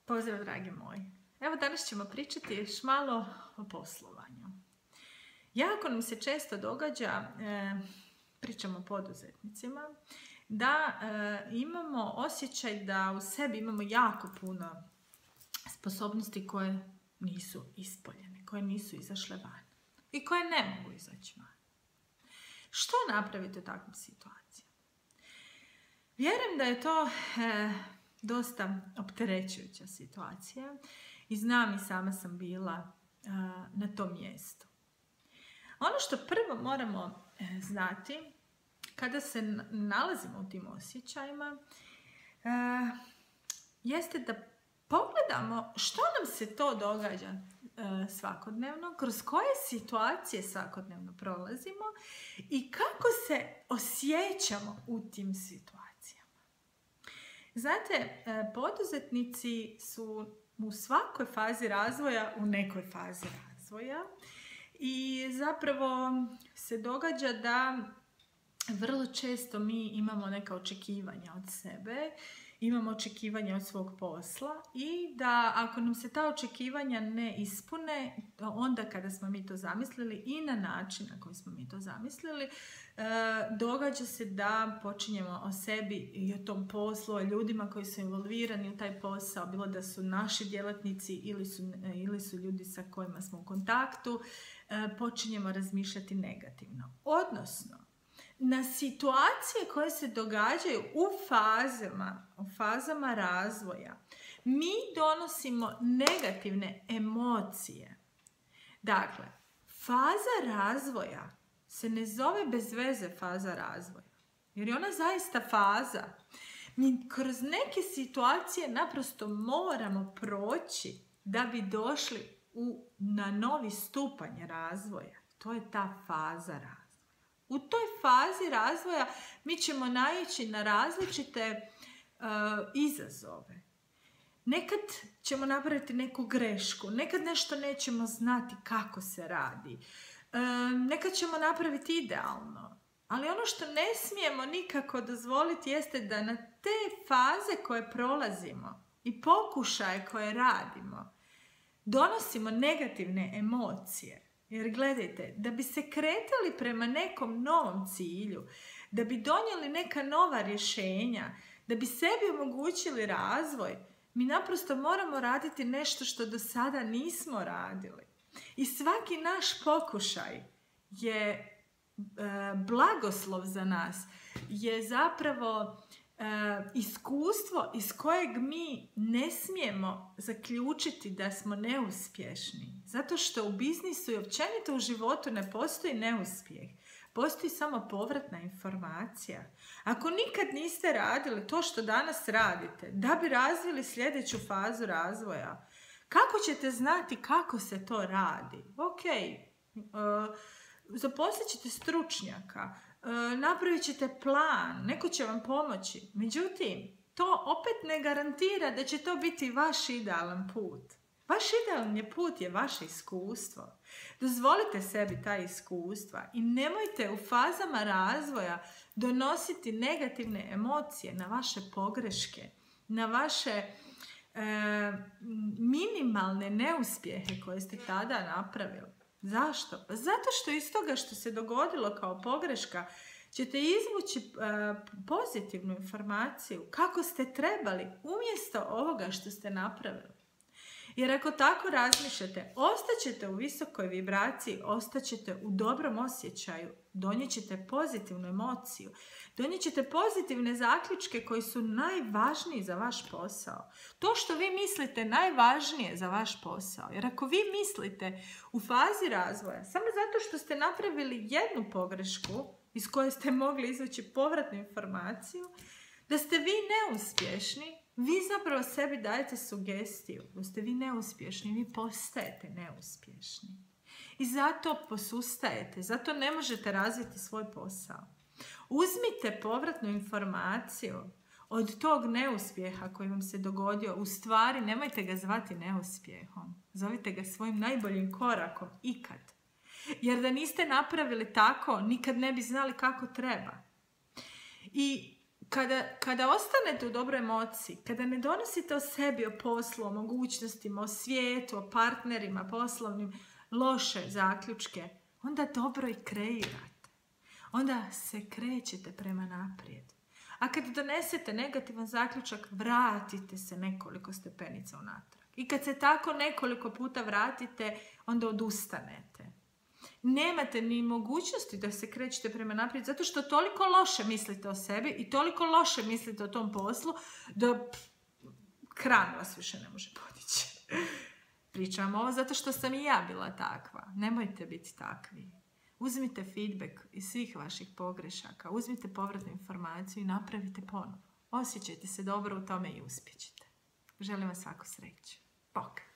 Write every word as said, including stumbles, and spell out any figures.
Pozdrav dragi moji. Evo danas ćemo pričati još malo o poslovanju. Jako nam se često događa, e, pričamo o poduzetnicima, da e, imamo osjećaj da u sebi imamo jako puno sposobnosti koje nisu ispoljene, koje nisu izašle van i koje ne mogu izaći van. Što napraviti u takvim situacijama? Vjerujem da je to e, dosta opterećujuća situacija i znam i sama sam bila e, na tom mjestu. Ono što prvo moramo e, znati kada se nalazimo u tim osjećajima e, jeste da pogledamo što nam se to događa e, svakodnevno, kroz koje situacije svakodnevno prolazimo i kako se osjećamo u tim situacijama. Znate, e, poduzetnici su u svakoj fazi razvoja, u nekoj fazi razvoja i zapravo se događa da vrlo često mi imamo neka očekivanja od sebe, imamo očekivanja od svog posla i da ako nam se ta očekivanja ne ispune, onda kada smo mi to zamislili i na način na koji smo mi to zamislili, događa se da počinjemo o sebi i o tom poslu, o ljudima koji su involvirani u taj posao, bilo da su naši djelatnici ili su, ili su ljudi sa kojima smo u kontaktu, počinjemo razmišljati negativno. Odnosno, na situacije koje se događaju u fazama, u fazama razvoja, mi donosimo negativne emocije. Dakle, faza razvoja se ne zove bez veze faza razvoja, jer je ona zaista faza. Mi kroz neke situacije naprosto moramo proći da bi došli u, na novi stupanj razvoja. To je ta faza razvoja. U toj fazi razvoja mi ćemo naići na različite uh, izazove. Nekad ćemo napraviti neku grešku, nekad nešto nećemo znati kako se radi, uh, nekad ćemo napraviti idealno. Ali ono što ne smijemo nikako dozvoliti jeste da na te faze koje prolazimo i pokušaje koje radimo donosimo negativne emocije. Jer gledajte, da bi se kretali prema nekom novom cilju, da bi donijeli neka nova rješenja, da bi sebi omogućili razvoj, mi naprosto moramo raditi nešto što do sada nismo radili. I svaki naš pokušaj je e, blagoslov za nas, je zapravo e, iskustvo iz kojeg mi ne smijemo zaključiti da smo neuspješni. Zato što u biznisu i općenito u životu ne postoji neuspjeh. Postoji samo povratna informacija. Ako nikad niste radili to što danas radite, da bi razvili sljedeću fazu razvoja, kako ćete znati kako se to radi? Ok, uh, zaposlit ćete stručnjaka, uh, napravit ćete plan, neko će vam pomoći. Međutim, to opet ne garantira da će to biti vaš idealan put. Vaš idealni put je vaše iskustvo. Dozvolite sebi ta iskustva i nemojte u fazama razvoja donositi negativne emocije na vaše pogreške, na vaše e, minimalne neuspjehe koje ste tada napravili. Zašto? Pa zato što iz toga što se dogodilo kao pogreška ćete izvući e, pozitivnu informaciju kako ste trebali umjesto ovoga što ste napravili. Jer ako tako razmišljate, ostaćete u visokoj vibraciji, ostaćete u dobrom osjećaju, donijet ćete pozitivnu emociju, donijet ćete pozitivne zaključke koji su najvažniji za vaš posao. To što vi mislite najvažnije za vaš posao. Jer ako vi mislite u fazi razvoja, samo zato što ste napravili jednu pogrešku iz koje ste mogli izvući povratnu informaciju, da ste vi neuspješni, vi zapravo sebi dajete sugestiju da ste vi neuspješni, vi postajete neuspješni. I zato posustajete, zato ne možete razviti svoj posao. Uzmite povratnu informaciju od tog neuspjeha koji vam se dogodio. U stvari, nemojte ga zvati neuspjehom. Zovite ga svojim najboljim korakom ikad. Jer da niste napravili tako, nikad ne bi znali kako treba. I kada, kada ostanete u dobroj emociji, kada ne donosite o sebi, o poslu, o mogućnostima, o svijetu, o partnerima, poslovnim, loše zaključke, onda dobro i kreirate. Onda se krećete prema naprijed. A kad donesete negativan zaključak, vratite se nekoliko stepenica unatrag. I kad se tako nekoliko puta vratite, onda odustanete. Nemate ni mogućnosti da se krećete prema naprijed, zato što toliko loše mislite o sebi i toliko loše mislite o tom poslu, da pff, kran vas više ne može podići. Pričam ovo zato što sam i ja bila takva. Nemojte biti takvi. Uzmite feedback iz svih vaših pogrešaka, uzmite povratnu informaciju i napravite ponovo. Osjećajte se dobro u tome i uspjećete. Želim vam svaku sreću. Bok!